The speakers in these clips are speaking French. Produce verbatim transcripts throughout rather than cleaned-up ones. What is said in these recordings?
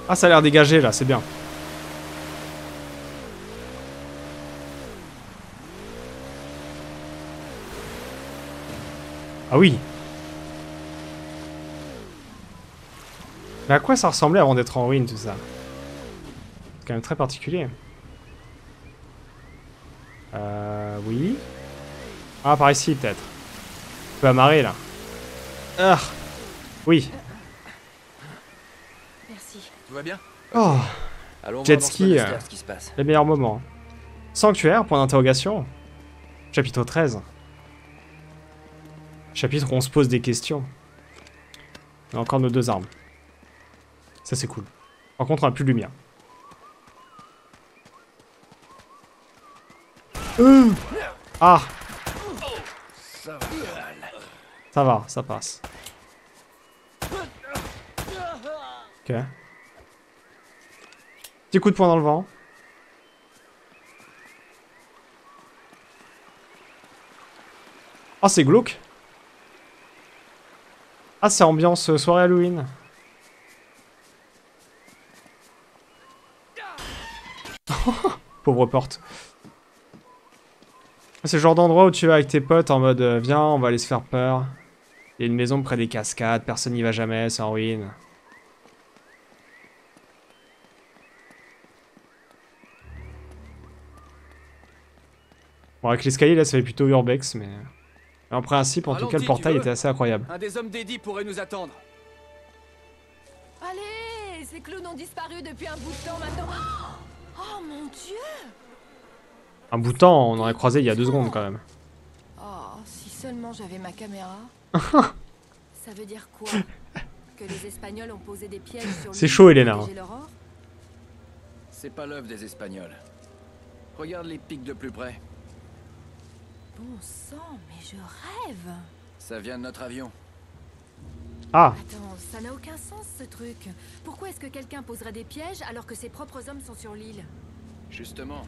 Ah, ça a l'air dégagé là, c'est bien. Ah oui. Mais à quoi ça ressemblait avant d'être en ruine tout ça? C'est quand même très particulier. Euh... Oui. Ah, par ici peut-être. On peut amarrer là. Ah. Oui. Merci. Tout va bien? Oh. Allons Jet voir dans ce ski, monastère euh, ce qui se passe. les meilleurs moments. Sanctuaire, point d'interrogation. Chapitre treize. Chapitre où on se pose des questions. On a encore nos deux armes. Ça c'est cool. Par contre on a plus de lumière. Euh ah. Ça va, ça passe. Ok. Petit coup de poing dans le vent. Ah, c'est glauque. Ah, c'est ambiance euh, soirée Halloween. Pauvre porte. C'est le genre d'endroit où tu vas avec tes potes en mode euh, viens, on va aller se faire peur. Il y a une maison près des cascades, personne n'y va jamais, c'est en ruine. Bon, avec l'escalier là, ça fait plutôt urbex, mais. En principe, en tout cas, le portail était assez incroyable. Un des hommes d'Eddie pourrait nous attendre. Allez, ces clowns ont disparu depuis un bout de temps maintenant. Oh mon dieu! Un bout de temps, on en a croisé il y a deux secondes quand même. Oh, si seulement j'avais ma caméra. Ça veut dire quoi? Que les Espagnols ont posé des pièges sur C'est chaud, Elena. C'est pas l'œuvre des Espagnols. Regarde les pics de plus près. Bon sang, mais je rêve. Ça vient de notre avion. Ah. Attends, ça n'a aucun sens ce truc. Pourquoi est-ce que quelqu'un poserait des pièges alors que ses propres hommes sont sur l'île? Justement.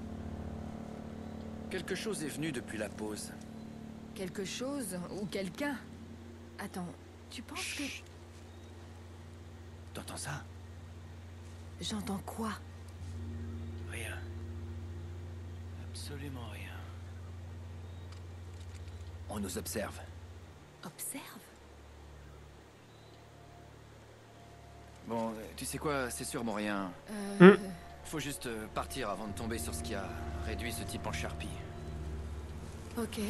Quelque chose est venu depuis la pause. Quelque chose ou quelqu'un? Attends, tu penses Chut. que... T'entends ça? J'entends quoi? Rien. Absolument rien. On nous observe. Observe? Bon, tu sais quoi, c'est sûrement rien. Euh... Mm. Faut juste euh, partir avant de tomber sur ce qui a réduit ce type en charpie. Ok.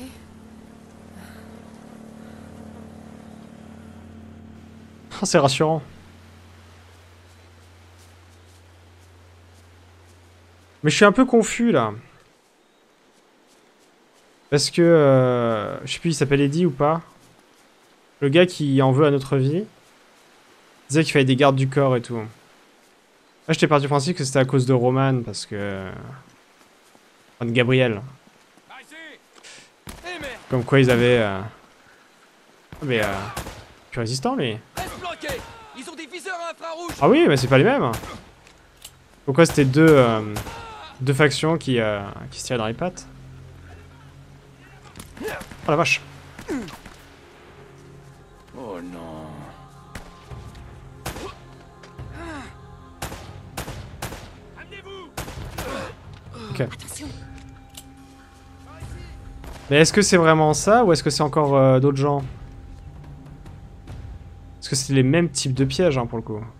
Oh, c'est rassurant. Mais je suis un peu confus là. Parce que... Euh, je sais plus, il s'appelle Eddie ou pas. Le gars qui en veut à notre vie. Il disait qu'il fallait des gardes du corps et tout. Là, j'étais parti du principe que c'était à cause de Roman, parce que... Enfin, de Gabriel. Comme quoi ils avaient... Euh... Mais... Euh... Plus résistant, lui. Ils ont des viseurs infrarouges. Ah oui, mais c'est pas les mêmes. Pourquoi c'était deux... Euh... Deux factions qui, euh... qui se tiraient dans les pattes. Oh la vache. Oh non. Ok. Mais est-ce que c'est vraiment ça ou est-ce que c'est encore euh, d'autres gens? Parce que c'est les mêmes types de pièges hein, pour le coup.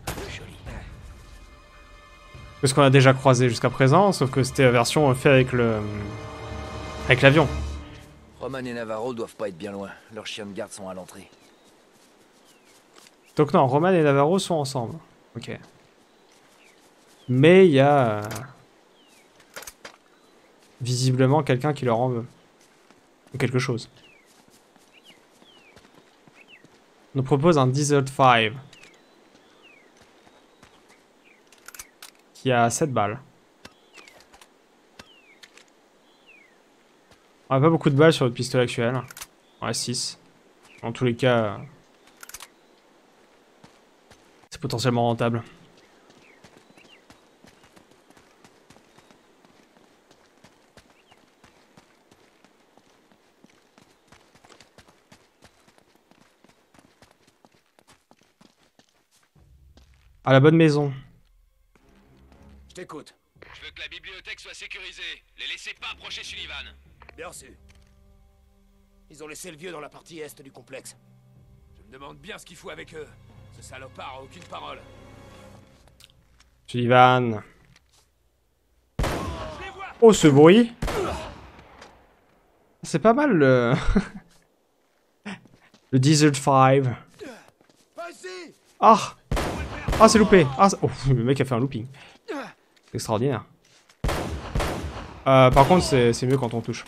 Que ce qu'on a déjà croisé jusqu'à présent, sauf que c'était la version faite avec le... Avec l'avion. Roman et Navarro doivent pas être bien loin. Leurs chiens de garde sont à l'entrée. Donc non, Roman et Navarro sont ensemble. Ok. Mais il y a... Euh... visiblement quelqu'un qui leur en veut. Ou quelque chose. On nous propose un Desert cinq. Qui a sept balles. On a pas beaucoup de balles sur notre pistolet actuel. On a six. En tous les cas... c'est potentiellement rentable. À la bonne maison. Je t'écoute. Je veux que la bibliothèque soit sécurisée. Les laissez pas approcher Sullivan. Bien reçu. Ils ont laissé le vieux dans la partie est du complexe. Je me demande bien ce qu'il fout avec eux. Ce salopard a aucune parole. Sullivan. Oh, ce bruit. C'est pas mal le... le Desert cinq. Ah. Ah, c'est loupé. Ah, oh, le mec a fait un looping. C'est extraordinaire. Euh, par contre, c'est mieux quand on touche.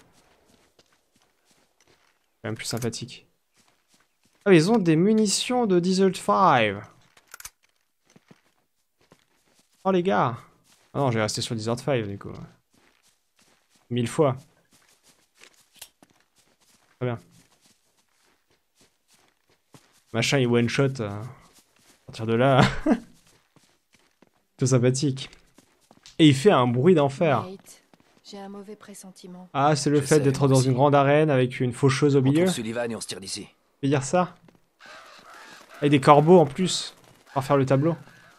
Quand même plus sympathique. Ah, ils ont des munitions de Desert cinq. Oh, les gars. Ah non, j'ai resté sur Desert cinq, du coup. Mille fois. Très bien. Machin, il one-shot. Euh, à partir de là... tout sympathique. Et il fait un bruit d'enfer. J'ai un mauvais pressentiment. Ah, c'est le Je fait sais, d'être moi dans aussi. une grande arène avec une faucheuse au On milieu. trouve Sullivan et on se tire d'ici. Tu veux dire ça? Avec des corbeaux en plus. Pour faire le tableau.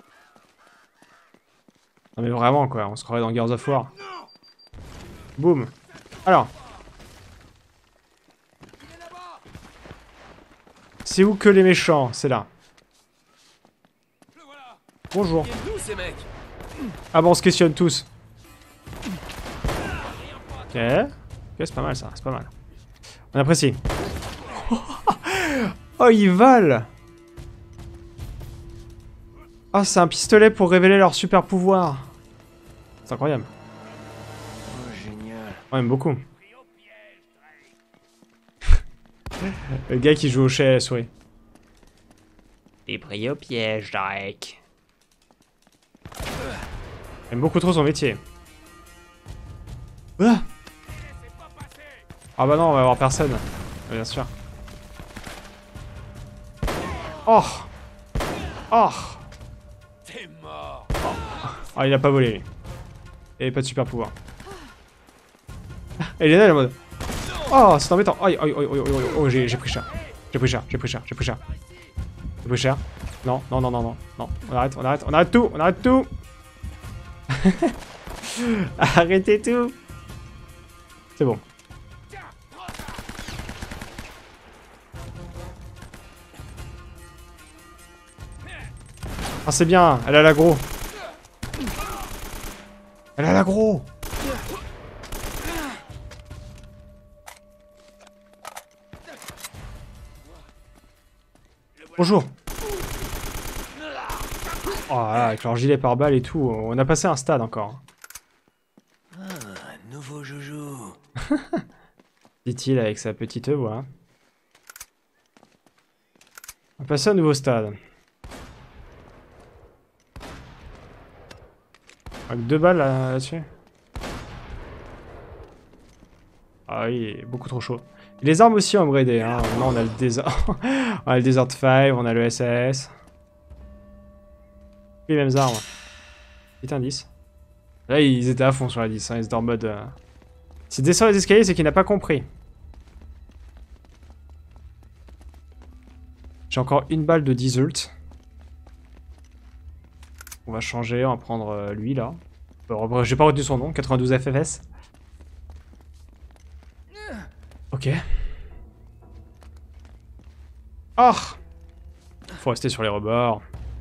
Non mais vraiment quoi, on se croirait dans Gears of War. Boum. Alors. C'est où que les méchants? C'est là. Bonjour. Nous, ces mecs. Ah bon, on se questionne tous. Ok. Ok, c'est pas mal ça, c'est pas mal. On apprécie. Oh, ils volent. Oh, c'est un pistolet pour révéler leur super pouvoir. C'est incroyable. Oh, génial. On aime beaucoup. Le gars qui joue au chat à la souris. T'es pris au piège, Drake. J'aime beaucoup trop son métier. Ah, ah bah non, on va avoir personne. Bien sûr. Oh. Oh. T'es mort. Ah, il a pas volé. Il avait pas de super pouvoir. Et Elena, elle est en mode. Oh, c'est embêtant. Aïe, aïe, aïe, aïe, aïe, aïe. Oh, j'ai pris cher. J'ai pris cher, j'ai pris cher, j'ai pris cher. J'ai pris cher. Non, non, non, non, non. Non, on arrête, on arrête, on arrête tout, on arrête tout. Arrêtez tout. C'est bon. Ah, c'est bien, elle a l'aggro. Elle a l'aggro. Bonjour. Oh là là, avec leur gilet pare-balles et tout, on a passé un stade encore. Ah, un nouveau joujou. Dit-il avec sa petite voix. On va passer à un nouveau stade. Avec deux balles là-dessus. Ah oui, beaucoup trop chaud. Et les armes aussi ont upgradé. Hein. Maintenant on a le Desert. On a le Desert cinq, on a le S A S. Les mêmes armes. Petit indice. Là ils étaient à fond sur la dix, hein. Ils étaient en mode... Euh... S'il descend les escaliers, c'est qu'il n'a pas compris. J'ai encore une balle de Desert. On va changer, on va prendre euh, lui là. Euh, J'ai pas retenu son nom, quatre-vingt-douze F F S. Ok. Oh! Faut rester sur les rebords.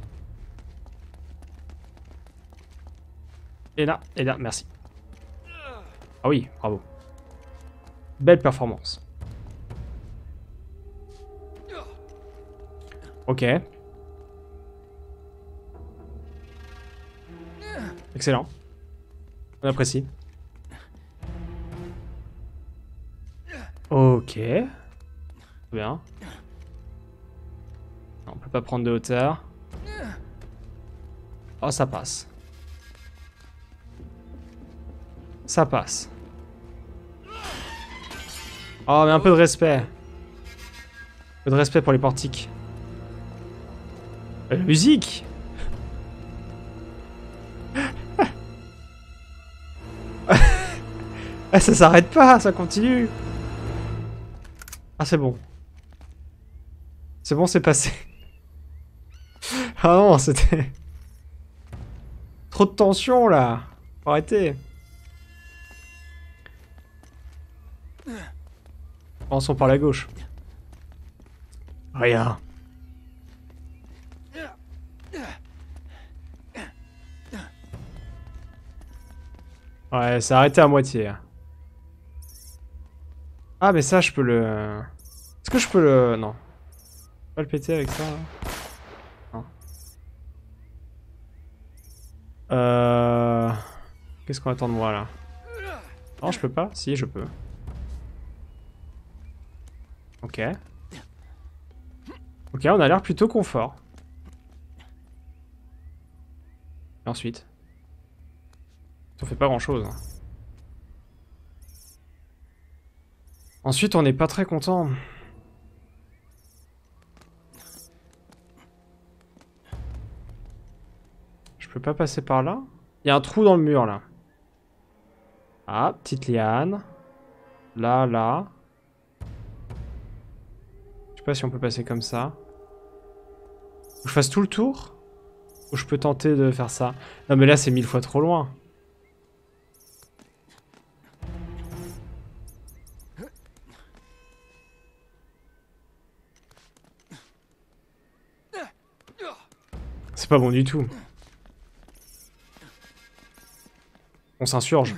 Et là, et là, merci. Ah oui, bravo. Belle performance. Ok. Excellent. On apprécie. Ok. Très bien. Non, on peut pas prendre de hauteur. Oh, ça passe. Ça passe. Oh, mais un peu de respect. Un peu de respect pour les portiques. La musique. Ah, ça s'arrête pas, ça continue. Ah, c'est bon. C'est bon, c'est passé. Ah non, c'était... Trop trop de tension là. Faut arrêter. Commençons par la gauche. Rien. Ouais, c'est arrêté à moitié. Ah, mais ça, je peux le... Est-ce que je peux le... Non. Je peux pas le péter avec ça, là. Non. Euh... Qu'est-ce qu'on attend de moi, là? Non, je peux pas? Si, je peux. Ok. Ok, on a l'air plutôt confort. Et ensuite? On fait pas grand-chose. Ensuite, on n'est pas très content. Je peux pas passer par là? Il y a un trou dans le mur, là. Ah, petite liane. Là, là. Je sais pas si on peut passer comme ça. Faut que je fasse tout le tour? Ou je peux tenter de faire ça? Non, mais là, c'est mille fois trop loin. C'est pas bon du tout. On s'insurge.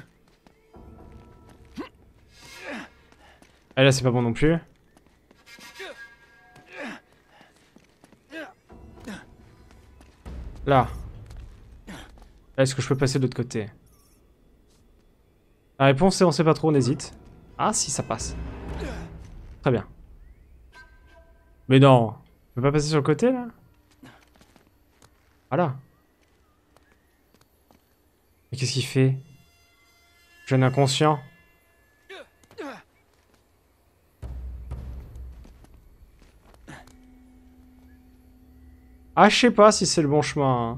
Ah là, c'est pas bon non plus. Là. Là, est-ce que je peux passer de l'autre côté? La réponse c'est on sait pas trop, on hésite. Ah si, ça passe. Très bien. Mais non. Je peux pas passer sur le côté, là? Voilà. Mais qu'est-ce qu'il fait? Jeune inconscient. Ah, je sais pas si c'est le bon chemin.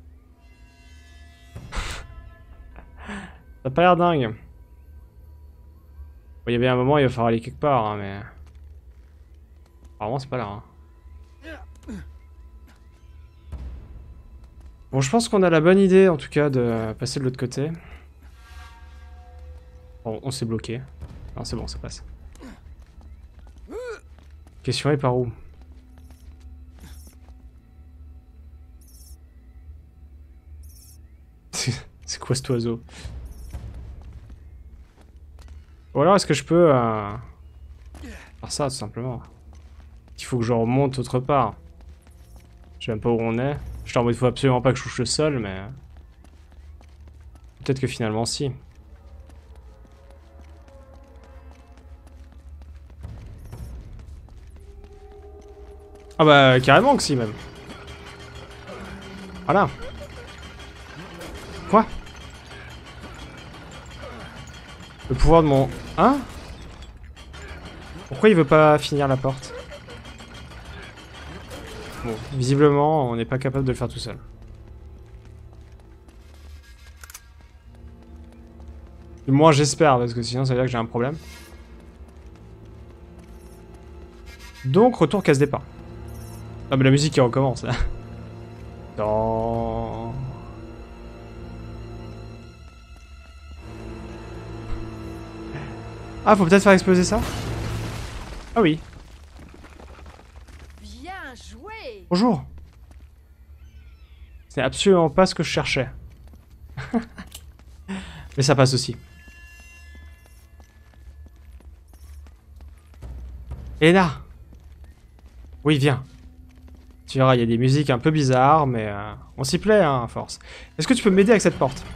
Hein. Ça a pas l'air dingue. Bon, il y a bien un moment, il va falloir aller quelque part, hein, mais... Apparemment, c'est pas là. Hein. Bon, je pense qu'on a la bonne idée, en tout cas, de passer de l'autre côté. Bon, on s'est bloqué. Non, c'est bon, ça passe. Question est par où? C'est quoi cet oiseau? Ou alors est-ce que je peux euh... faire ça tout simplement? Il faut que je remonte autre part. Je sais même pas où on est. Je suis en mode il faut absolument pas que je touche le sol, mais... Peut-être que finalement si. Ah bah carrément que si même. Voilà. Quoi? Le pouvoir de mon... Hein? Pourquoi il veut pas finir la porte? Bon, visiblement, on n'est pas capable de le faire tout seul. Du moins, j'espère, parce que sinon, ça veut dire que j'ai un problème. Donc, retour casse départ. Ah, mais la musique qui recommence, là. Dans... Ah, faut peut-être faire exploser ça? Ah oui. Bien joué. Bonjour. C'est absolument pas ce que je cherchais. Mais ça passe aussi. Elena. Oui, viens. Tu verras, il y a des musiques un peu bizarres, mais euh, on s'y plaît, hein, à force. Est-ce que tu peux m'aider avec cette porte?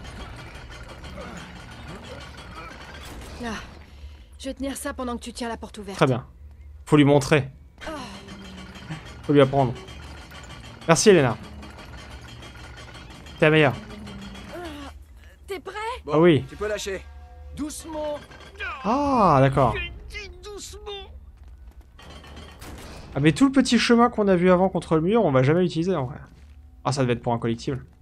Là. Je vais tenir ça pendant que tu tiens la porte ouverte. Très bien. Faut lui montrer. Faut lui apprendre. Merci, Elena. T'es la meilleure. T'es prêt? Bon, Ah oui. Tu peux lâcher. Doucement. Ah, d'accord. Ah, mais tout le petit chemin qu'on a vu avant contre le mur, on va jamais l'utiliser en vrai. Ah, ça devait être pour un collectible.